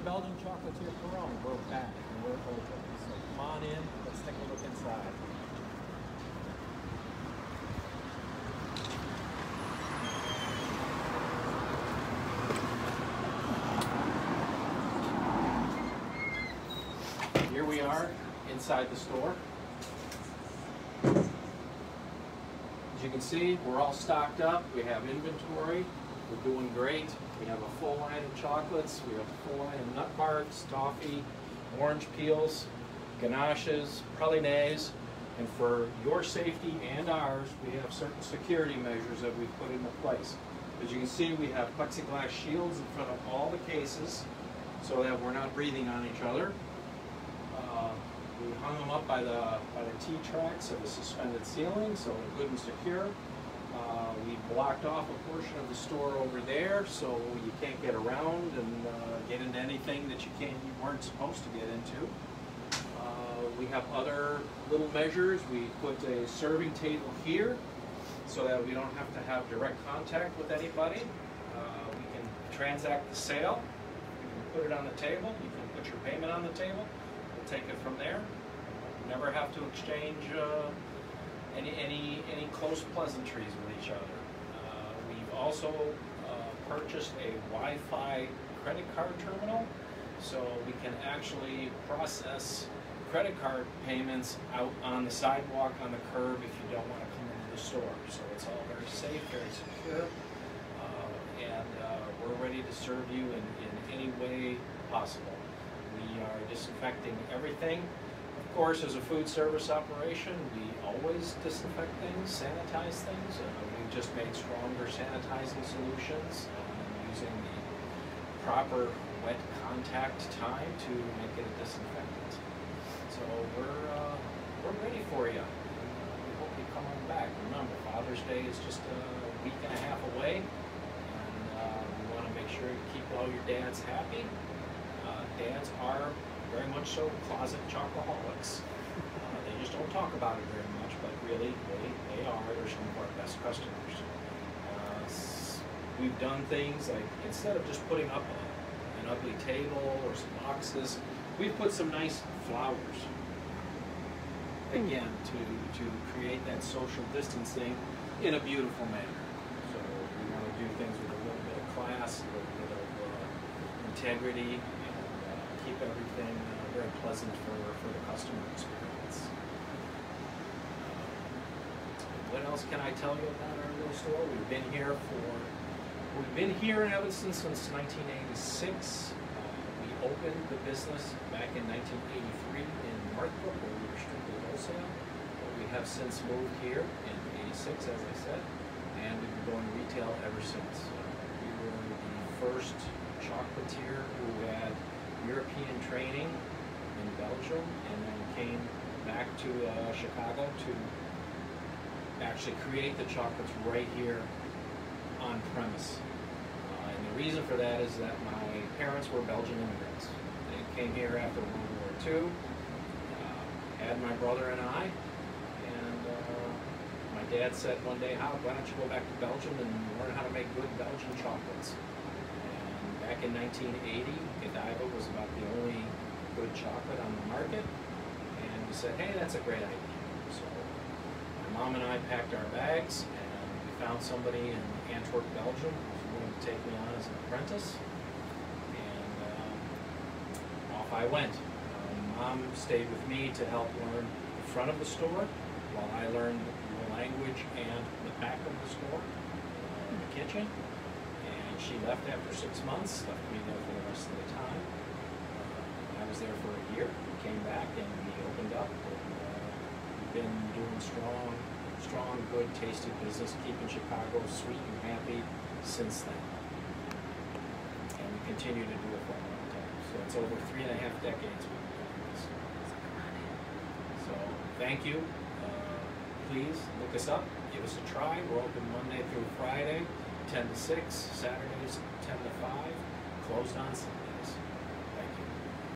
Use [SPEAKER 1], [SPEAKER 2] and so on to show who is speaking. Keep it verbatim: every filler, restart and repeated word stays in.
[SPEAKER 1] Belgian Chocolatier Piron. We're back and we're open. So come on in, let's take a look inside. Here we are inside the store. As you can see, we're all stocked up. We have inventory. We're doing great. We have a full line of chocolates. We have a full line of nut marks, toffee, orange peels, ganaches, pralines. And for your safety and ours, we have certain security measures that we've put into place. As you can see, we have plexiglass shields in front of all the cases so that we're not breathing on each other. Uh, we hung them up by the, by the T-tracks of the suspended ceiling so they're good and secure. Uh, we blocked off a portion of the store over there so you can't get around and uh, get into anything that you can't, you weren't supposed to get into. Uh, we have other little measures. We put a serving table here so that we don't have to have direct contact with anybody. Uh, we can transact the sale. You can put it on the table. You can put your payment on the table. We'll take it from there. Never have to exchange uh, Any, any, any close pleasantries with each other. Uh, we've also uh, purchased a Wi-Fi credit card terminal, so we can actually process credit card payments out on the sidewalk, on the curb, if you don't want to come into the store. So it's all very safe, very secure, uh, and uh, we're ready to serve you in, in any way possible. We are disinfecting everything. Of course, as a food service operation, we always disinfect things, sanitize things. Uh, we've just made stronger sanitizing solutions uh, using the proper wet contact time to make it a disinfectant. So we're, uh, we're ready for you. Uh, we hope you come on back. Remember, Father's Day is just a week and a half away, and uh, we want to make sure you keep all your dads happy. Uh, dads are very much so closet chocoholics. Uh, they just don't talk about it very much, but really, they, they are. They're some of our best customers. Uh, we've done things like, instead of just putting up a, an ugly table or some boxes, we've put some nice flowers. Again, to, to create that social distancing in a beautiful manner. So we want to do things with a little bit of class, a little bit of uh, integrity, keep everything uh, very pleasant for, for the customer experience. Uh, what else can I tell you about our little store? We've been here for, we've been here in Evanston since nineteen eighty-six. Uh, we opened the business back in nineteen eighty-three in Northbrook, where we were strictly wholesale. But we have since moved here in eighty-six, as I said, and we've been going retail ever since. Uh, we were the first chocolatier who had European training in Belgium, and then came back to uh, Chicago to actually create the chocolates right here on premise. Uh, and the reason for that is that my parents were Belgian immigrants. They came here after World War Two, uh, had my brother and I, and uh, my dad said one day, "How, why don't you go back to Belgium and learn how to make good Belgian chocolates?" Back in nineteen eighty, Godiva was about the only good chocolate on the market, and we said, hey, that's a great idea. So my mom and I packed our bags, and we found somebody in Antwerp, Belgium, who was willing to take me on as an apprentice, and um, off I went. Um, Mom stayed with me to help learn the front of the store, while I learned the language and the back of the store, uh, the kitchen. She left after six months, left me there for the rest of the time. Uh, I was there for a year, came back, and we opened up. And, uh, we've been doing strong, strong, good, tasty business, keeping Chicago sweet and happy since then. And we continue to do it for a long time. So it's over three and a half decades we've been doing this. So thank you. Uh, please look us up, give us a try. We're open Monday through Friday, ten to six, Saturdays ten to five, closed on Sunday.